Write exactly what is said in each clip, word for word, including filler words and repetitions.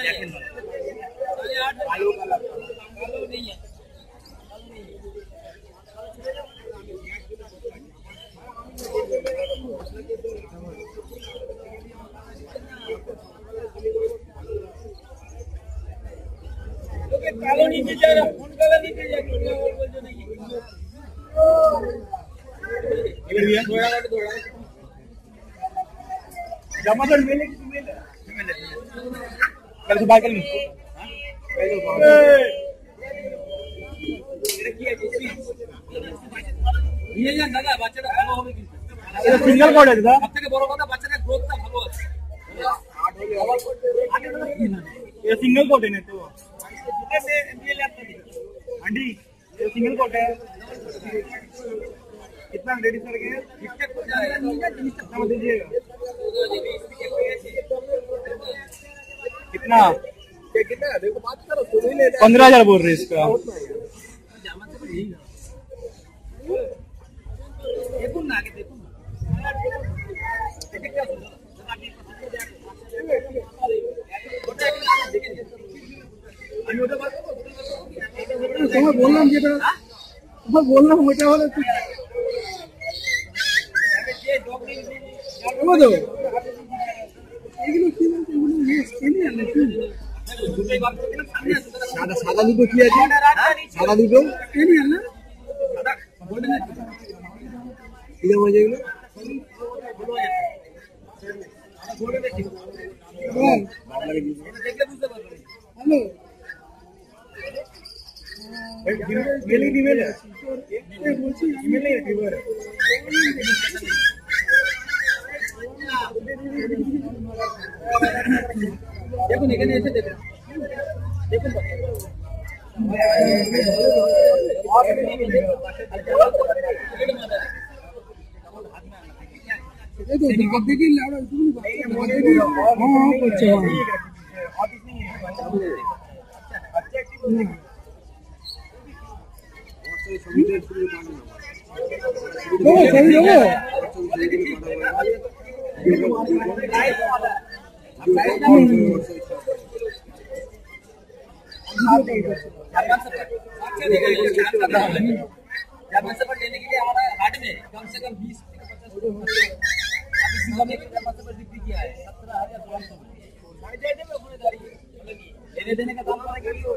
colony में जा रहा फोन कॉलोनी में जा रहा और बोल जो नहीं इधर भी है थोड़ा और थोड़ा जमादार मेले की मेले मेले कल से बाइक में हां मेरे की है ये या দাদা বাচ্চাটা ভালো হবে কিন্তু এটা সিঙ্গেল কোড আছে দাদা সবথেকে বড় কথা বাচ্চাটার গ্রোথটা ভালো আছে আট হলে আবার ये सिंगल कोट है ना तो आंटी ये सिंगल कोट है कितना रेडी सर के कितना दीजिएगा कितना कितना देखो बात करो पंद्रह हजार बोल रहे इसका देखो ना आगे देखो তোমার বললাম যেটা তোমার বললাম ওটা হলো ঠিক বলো এগুলো কি বলতে এগুলো এনে আনলে কি সাদা সাদা দুটো কি আছে সাদা দুটো এনে আনলে সাদা গোল্ডেন আছে কি দাম আছে এগুলো গোল্ডেন আছে কোন বাংলাকে দেখলে বুঝতে পারবে হ্যালো मेली की मेल ये बोलছি मेले रिवर देखो निकल ऐसे देखो देखो देखो देखो देखिए लाड़ा तुम हां हां कुछ ऑफिस नहीं है अच्छा अच्छा ओ सही है लेने के लिए हमारा हाट में कम से कम बीस से पचास बिक्री किया है सत्रह हजार पाँच सौ लेने देने का दाम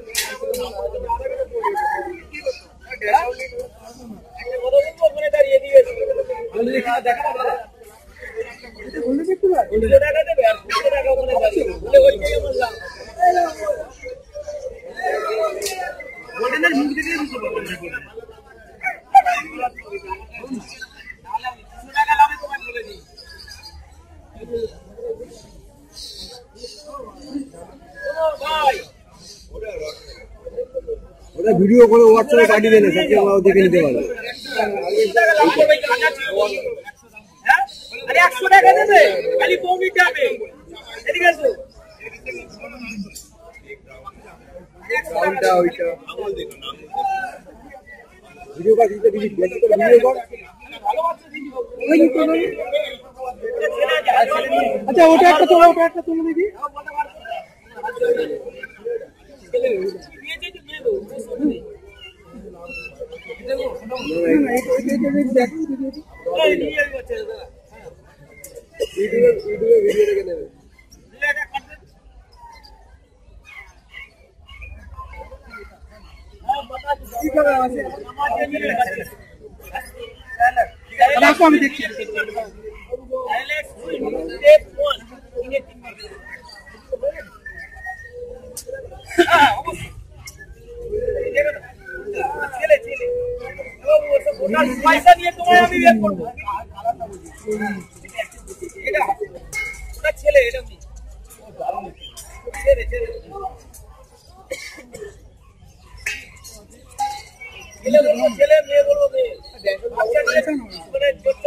वीडियो করে WhatsApp এ পাঠিয়ে দেন সবকে আমরা দেখে নিতে পারবো হ্যাঁ আরে একশো টাকা দেবে খালি পৌঁছে যাবে এদিকে আসো কাউন্টা ওইটা ভিডিও কর দিতে দিবি ভিডিও কর ভালো আছে দিবি ওই তো আচ্ছা ওটা একটা তোলা ওটা একটা তুলে দিবি আমি দেখছি पैसा दिए तुम्हें अभी वेट করব এটা ওটা ছেলে এটা নি ছেলে ছেলে ছেলে ছেলে মেয়ে বলবো মেয়ে আচ্ছা মানে